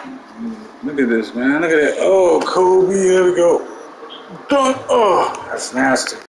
Look at this, man. Look at that. Oh, Kobe. Here we go. Dunk. Oh, that's nasty.